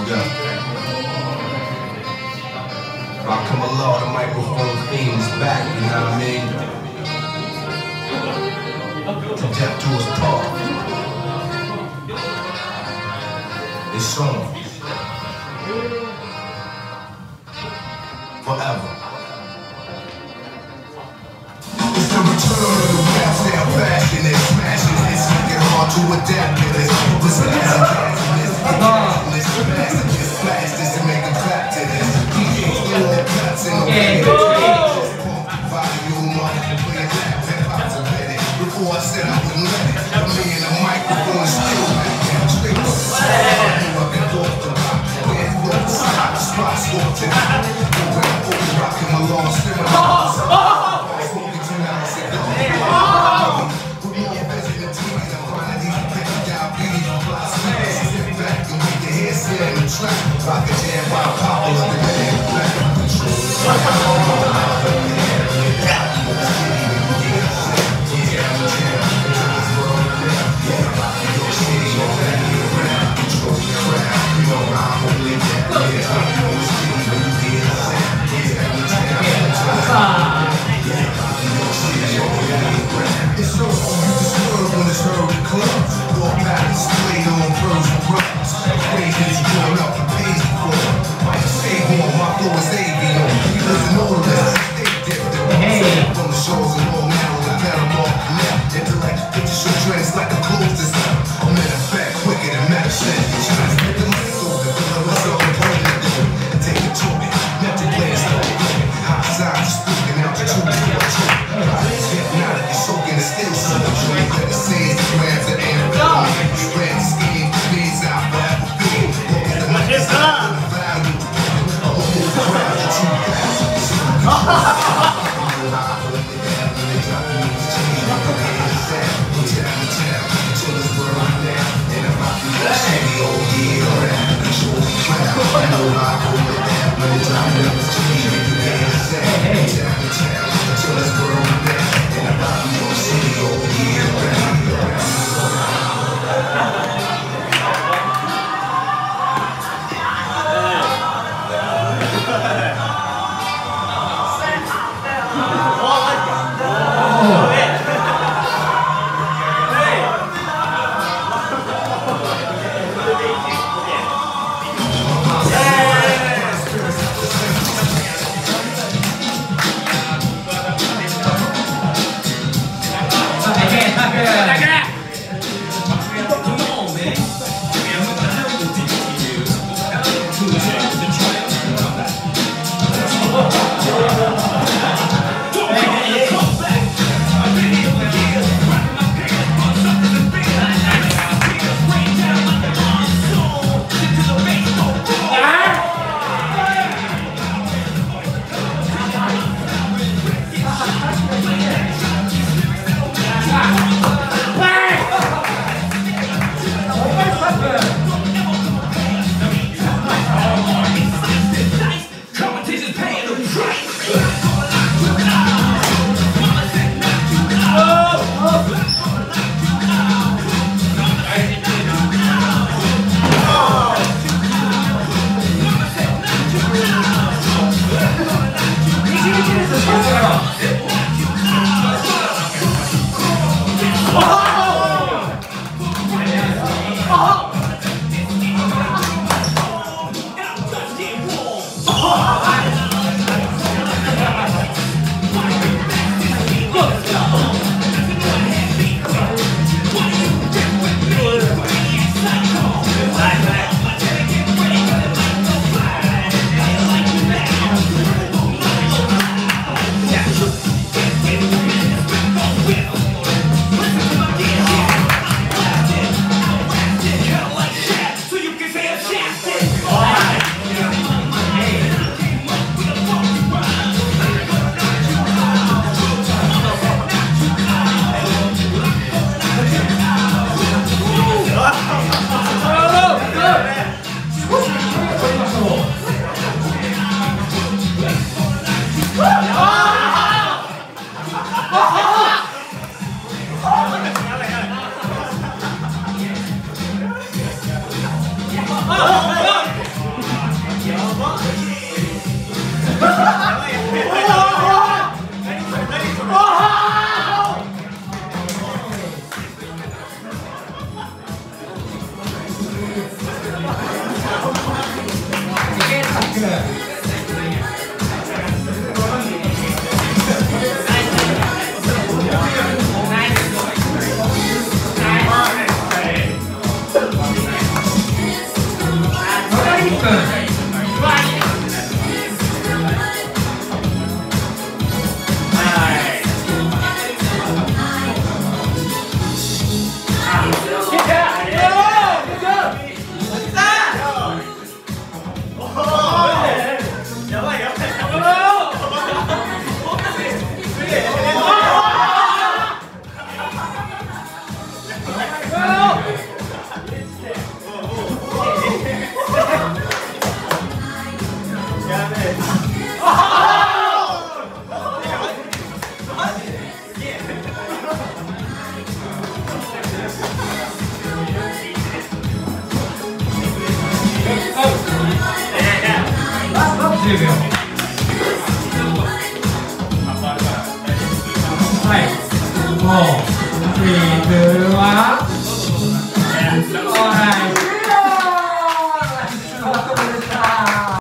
Rakim-Allah, the microphone theme is back, you know what I mean? To death to his part. It's on. Forever. It's the return of the rap style fashion and smashing hits, making it hard to adapt to this. This is this flash this and make them clap to this. DJs throw all cuts in the way. Volume up and play it loud, hip-hop's a minute. Before I said I wouldn't let it, I'm in the microphone still back down. Straight up the side, I knew I could go to rock. Where it goes, the spot scorching. Over and over, rocking my long stimulus. Smoking too loud, I said, go. Put me on visiting teams, I'm finding these people diabetes. Sit back and make your head sit in the track. Rock a jam while popping up the head in the back. It's so you disturb when it's heard in clubs. Walk back and spray on Persian rugs. Raisins growing up and pays for it. Might stay on, my flow is avion. He doesn't know this. Stay different. From the shows in Long Island and Panama Canal. Intellect, get your show dressed like a clothes design. I'm in effect, quicker than medicine. Trying to spit the lights over, fill up myself and point it. Take a token, mental plans, hot signs, speaking out. 5、4、3、2、1。